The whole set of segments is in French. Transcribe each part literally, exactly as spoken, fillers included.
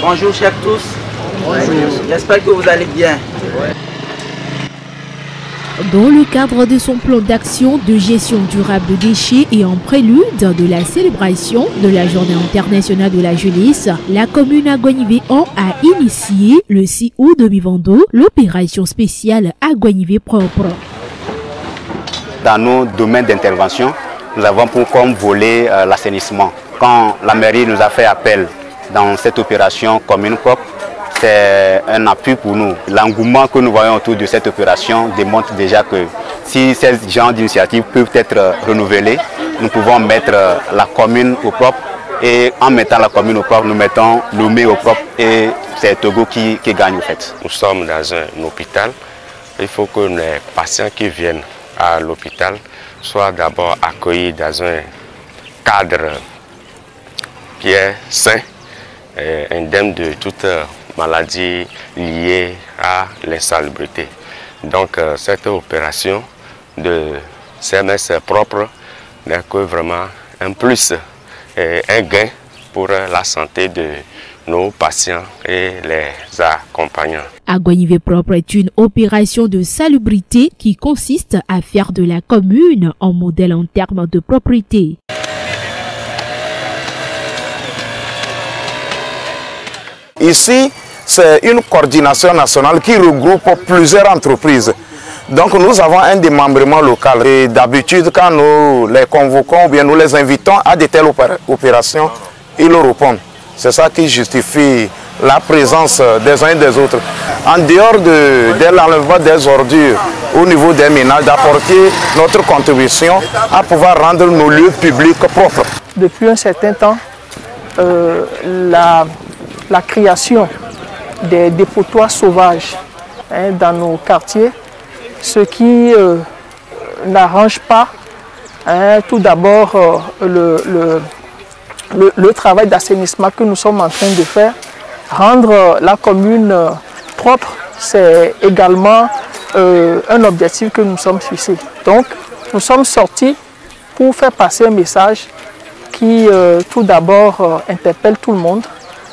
Bonjour chers tous. Bonjour. J'espère que vous allez bien. Dans le cadre de son plan d'action de gestion durable de déchets et en prélude de la célébration de la Journée internationale de la jeunesse, la commune Aguanivé-un a initié le six août deux mille vingt-deux l'opération spéciale Aguanivé propre. Dans nos domaines d'intervention, nous avons pour comme volet euh, l'assainissement. Quand la mairie nous a fait appel dans cette opération commune propre, c'est un appui pour nous. L'engouement que nous voyons autour de cette opération démontre déjà que si ces genres d'initiatives peuvent être renouvelées, nous pouvons mettre la commune au propre. Et en mettant la commune au propre, nous mettons Lomé au propre et c'est Togo qui, qui gagne au fait. Nous sommes dans un hôpital. Il faut que les patients qui viennent à l'hôpital soient d'abord accueillis dans un cadre qui est sain et indemne de toute maladie liée à l'insalubrité. Donc euh, cette opération de C M S propre n'est que vraiment un plus et un gain pour la santé de nos patients et les accompagnants. Aguanivé propre est une opération de salubrité qui consiste à faire de la commune un modèle en termes de propriété. Ici, c'est une coordination nationale qui regroupe plusieurs entreprises. Donc nous avons un démembrement local et d'habitude quand nous les convoquons ou bien nous les invitons à de telles opérations, ils le répondent. C'est ça qui justifie la présence des uns et des autres. En dehors de, de l'enlèvement des ordures au niveau des ménages, d'apporter notre contribution à pouvoir rendre nos lieux publics propres. Depuis un certain temps, euh, la, la création des dépotoirs sauvages hein, dans nos quartiers, ce qui euh, n'arrange pas hein, tout d'abord euh, le, le, le, le travail d'assainissement que nous sommes en train de faire. Rendre la commune euh, propre, c'est également euh, un objectif que nous sommes fixés. Donc, nous sommes sortis pour faire passer un message qui, euh, tout d'abord, euh, interpelle tout le monde.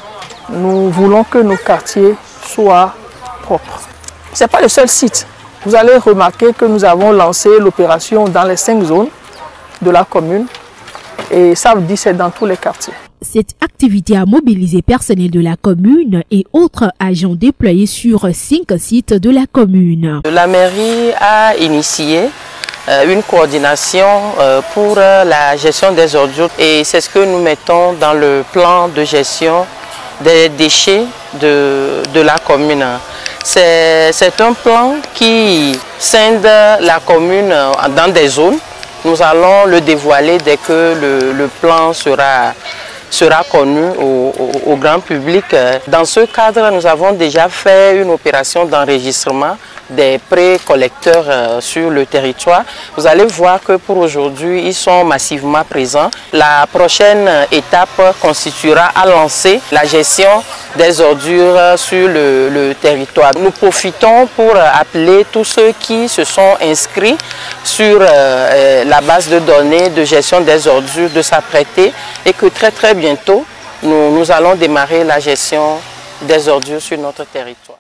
Nous voulons que nos quartiers soient propres. Ce n'est pas le seul site. Vous allez remarquer que nous avons lancé l'opération dans les cinq zones de la commune. Et ça veut dire que c'est dans tous les quartiers. Cette activité a mobilisé personnel de la commune et autres agents déployés sur cinq sites de la commune. La mairie a initié une coordination pour la gestion des ordures et c'est ce que nous mettons dans le plan de gestion des déchets de, de la commune. C'est un plan qui scinde la commune dans des zones. Nous allons le dévoiler dès que le, le plan sera, sera connu au, au, au grand public. Dans ce cadre, nous avons déjà fait une opération d'enregistrement des pré-collecteurs euh, sur le territoire. Vous allez voir que pour aujourd'hui, ils sont massivement présents. La prochaine étape constituera à lancer la gestion des ordures sur le, le territoire. Nous profitons pour appeler tous ceux qui se sont inscrits sur euh, la base de données de gestion des ordures de s'apprêter et que très très bientôt, nous, nous allons démarrer la gestion des ordures sur notre territoire.